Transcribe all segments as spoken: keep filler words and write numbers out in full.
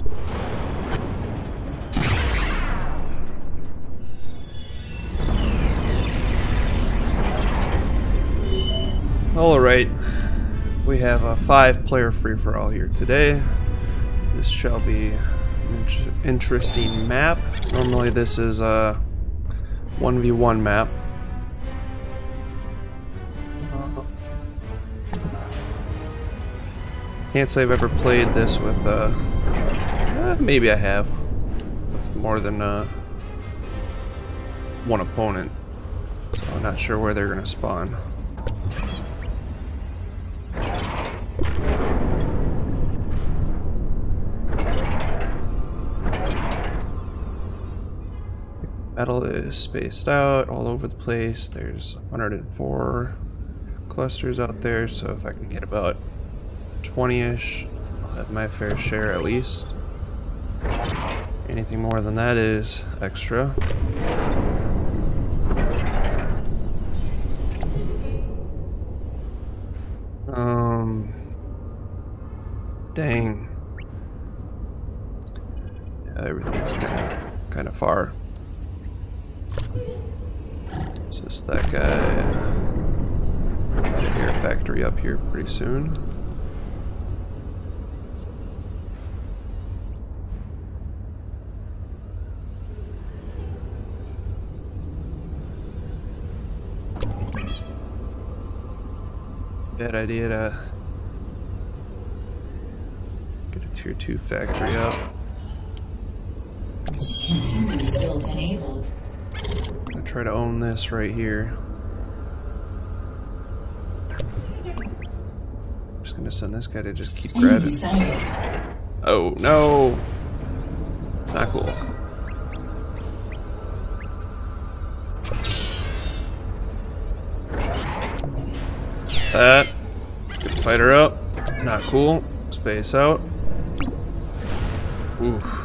Alright, we have a five player free-for-all here today. This shall be an in interesting map. Normally this is a one v one map. Can't say I've ever played this with, uh, eh, maybe I have, with more than uh, one opponent. So I'm not sure where they're gonna spawn. Metal is spaced out all over the place. There's one hundred four clusters out there, so if I can get about twenty-ish, I'll have my fair share at least. Anything more than that is extra. Um, dang. Yeah, everything's kind of kind of far. Is this that guy? Get an air factory up here pretty soon. Bad idea to get a tier two factory up. Continuous build enabled. I'm gonna try to own this right here. I'm just gonna send this guy to just keep grabbing. Oh no! Not cool. That. Let's get the fighter up. Not cool. Space out. Oof.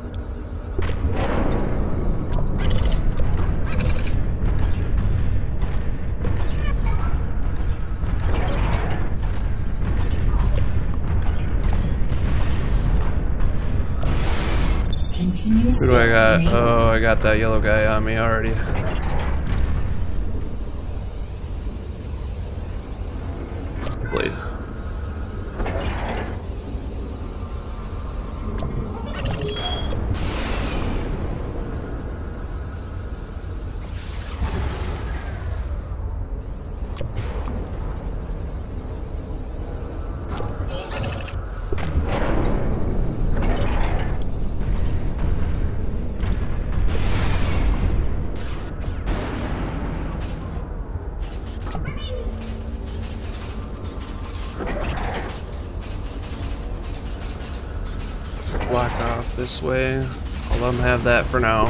Who do I got? Oh, I got that yellow guy on me already. Blade. Block off this way. I'll let them have that for now.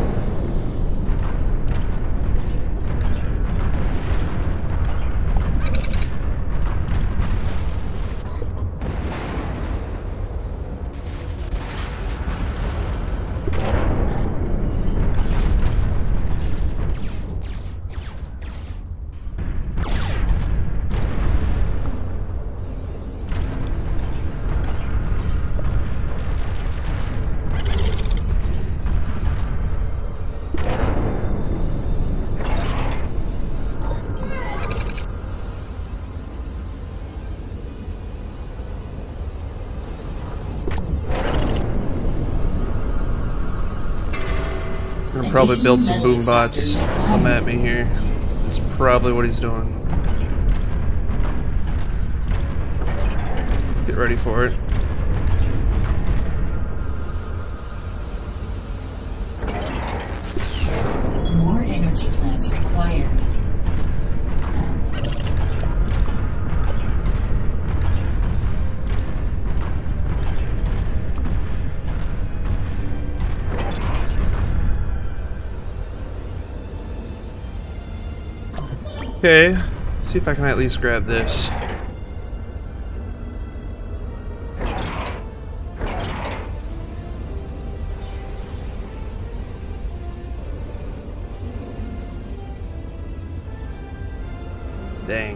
Gonna probably build some boom bots. Come at me here. That's probably what he's doing. Get ready for it. More energy plants required. Okay, let's see if I can at least grab this. Dang.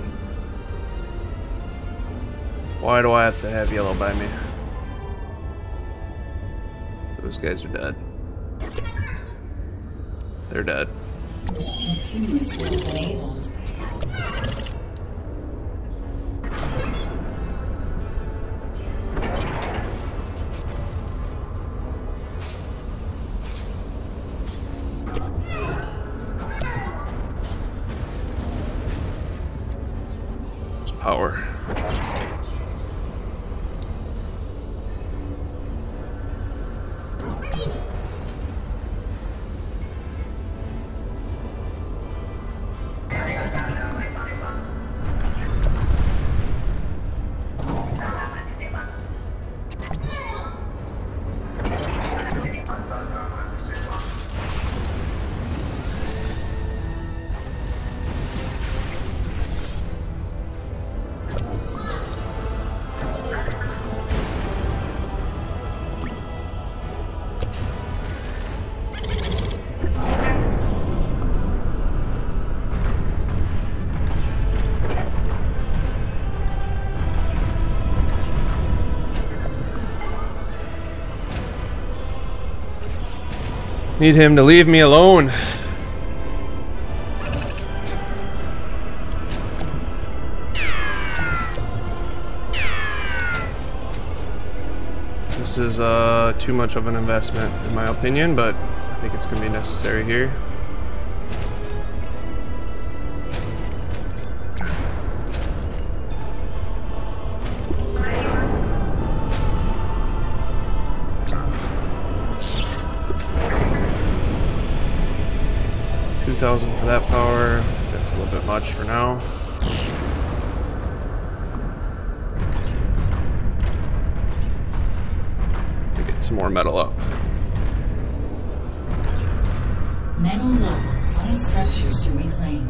Why do I have to have yellow by me? Those guys are dead. They're dead. Continuous build enabled. Power. Need him to leave me alone. This is uh, too much of an investment in my opinion, but I think it's going to be necessary here. two thousand for that power. That's a little bit much for now. To get some more metal up. Metal low. Find structures to reclaim.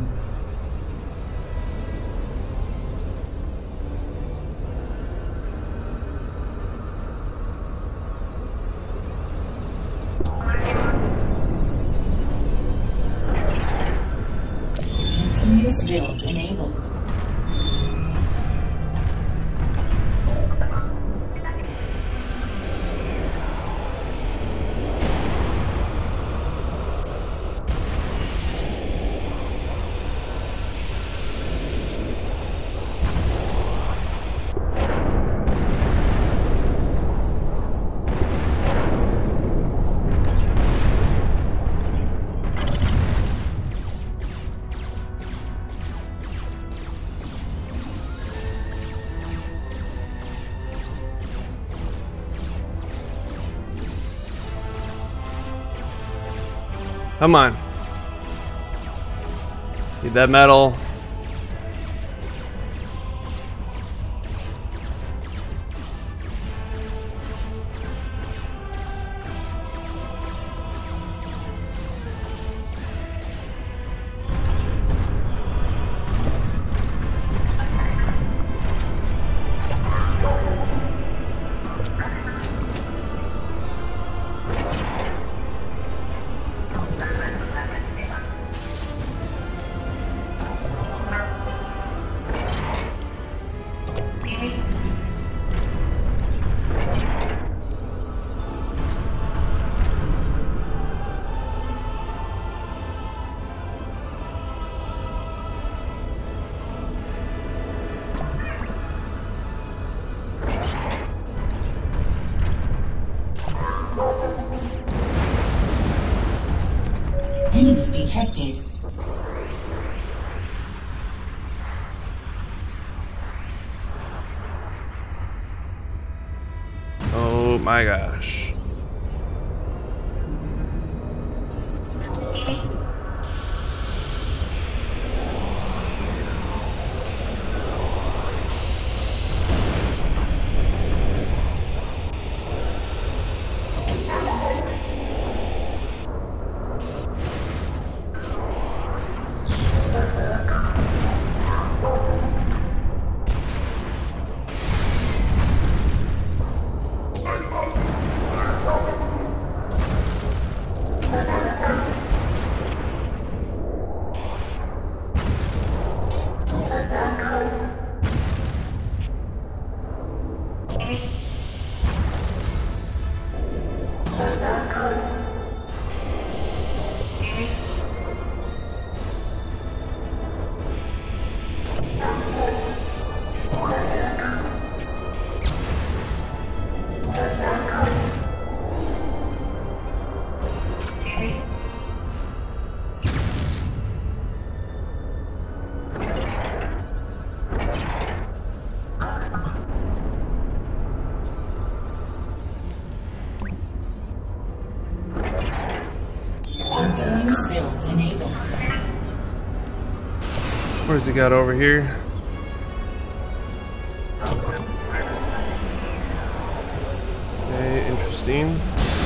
Continuous build enabled. Come on. Need that metal. Enemy detected. Oh my gosh. Force field enabled. Where's he got over here? Okay, interesting.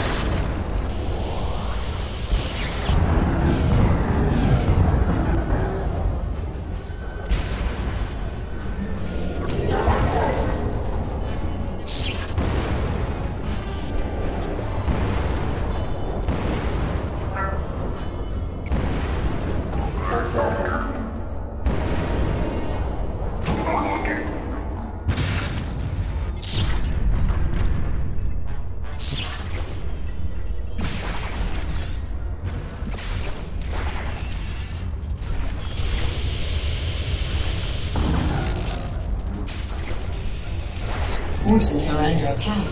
Forces are under attack.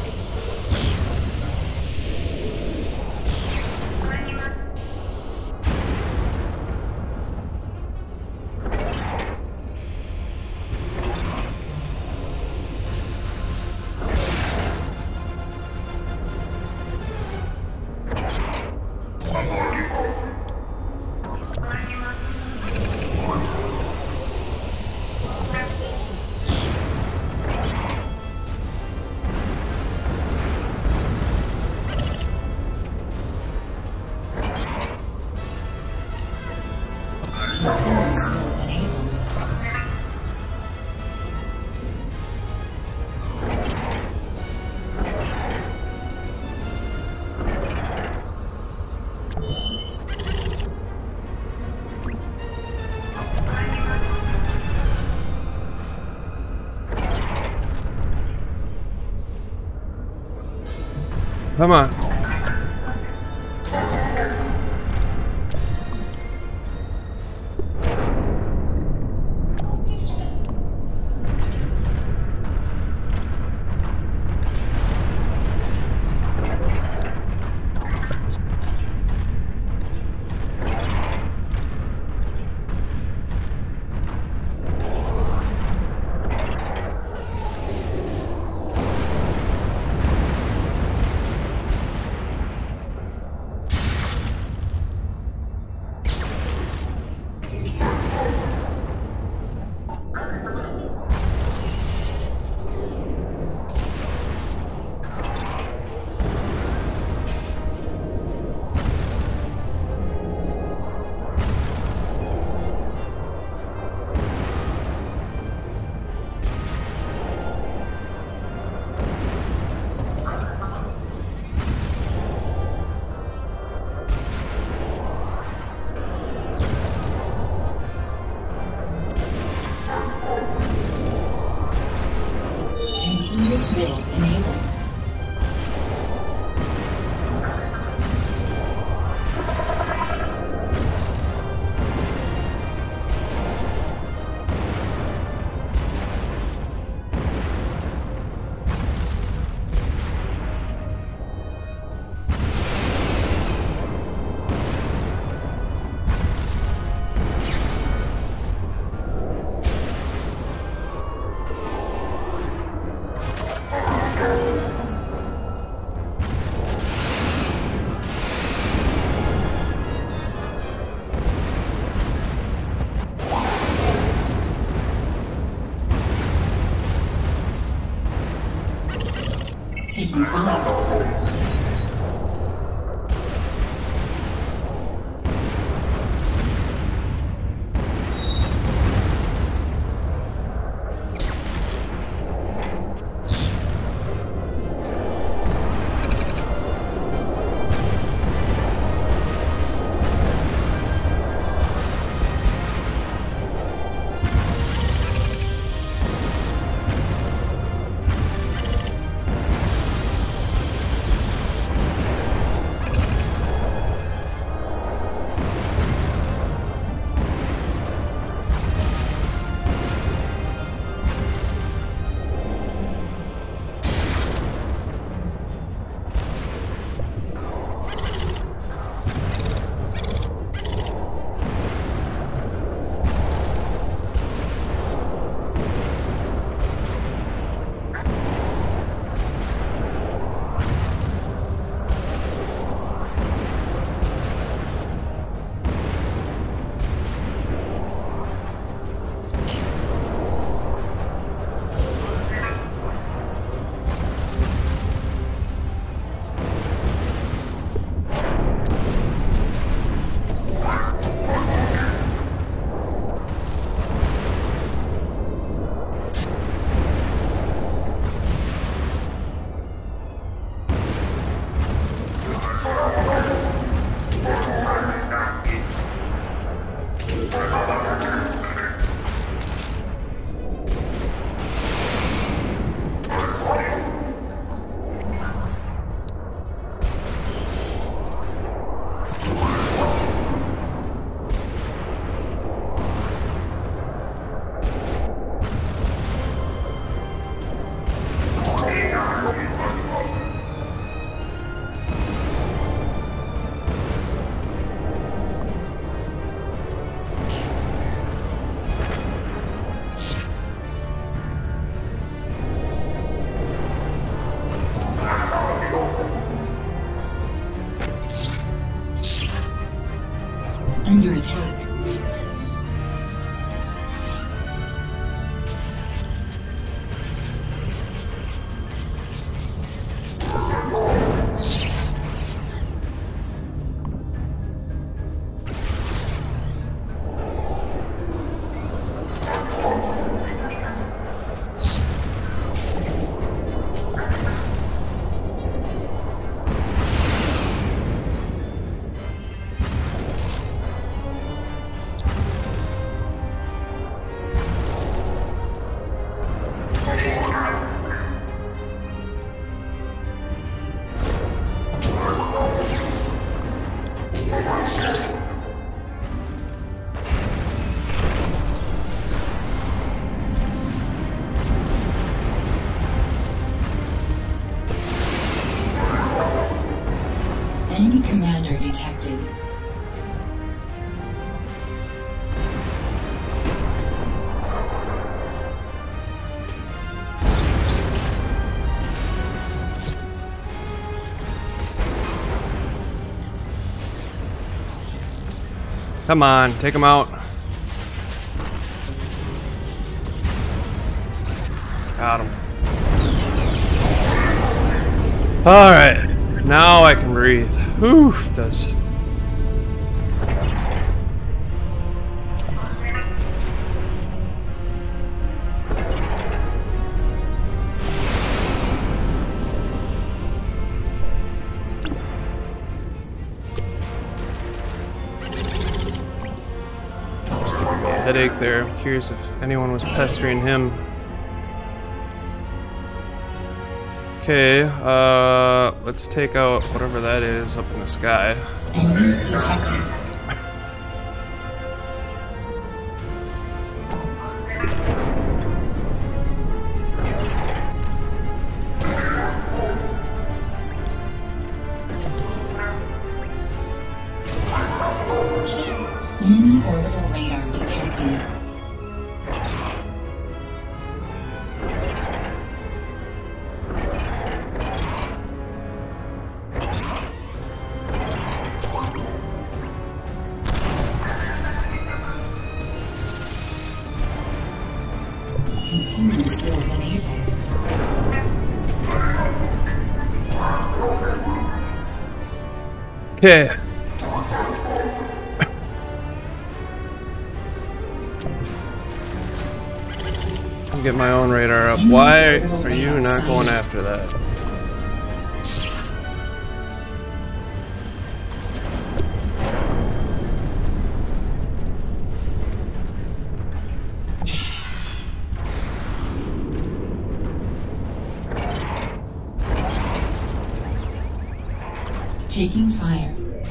Continuous field enabled. Come on. under attack. Enemy commander detected. Come on, take him out. Got him. All right. Now I can breathe. Oof, does. Just giving me a headache there. I'm curious if anyone was pestering him. Okay, uh, let's take out whatever that is up in the sky. Enemy detected. Enemy orbital radar detected. Containment field enabled. Okay. I'll get my own radar up. Why are you not going after that? Taking fire.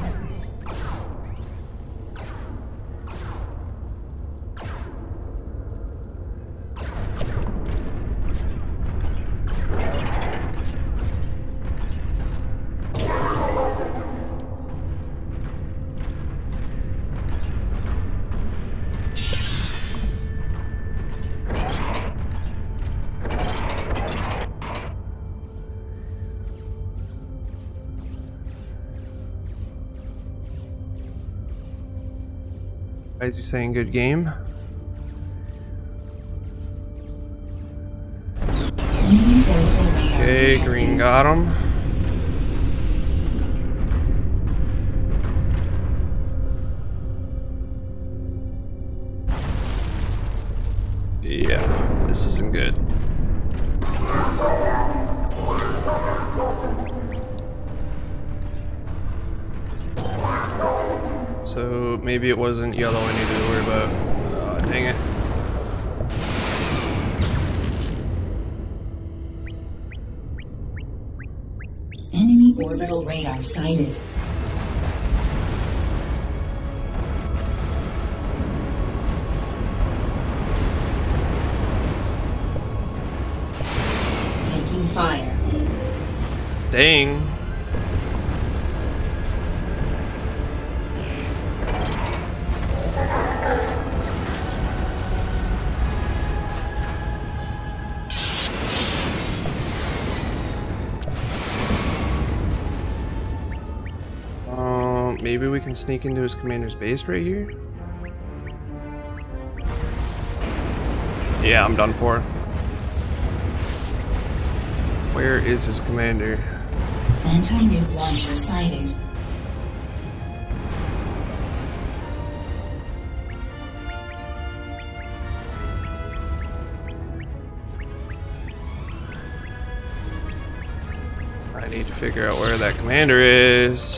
Why is he saying good game? Okay, green got him. Yeah, this isn't good. So maybe it wasn't yellow I needed to worry about. Oh, dang it. Enemy orbital radar sighted. Taking fire. Dang. Maybe we can sneak into his commander's base right here? Yeah, I'm done for. Where is his commander? Anti-nuke launcher sighted. I need to figure out where that commander is.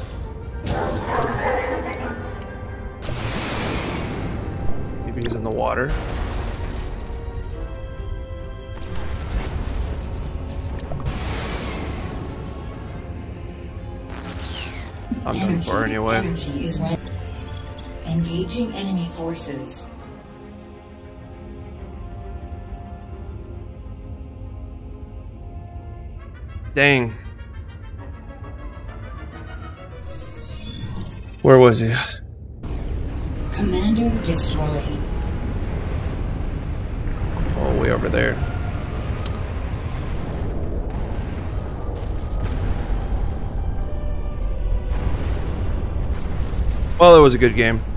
Maybe he's in the water. I'm done for anyway. Energy is ready. Engaging enemy forces. Dang. Where was he? Commander destroyed. Oh, way over there. Well, it was a good game.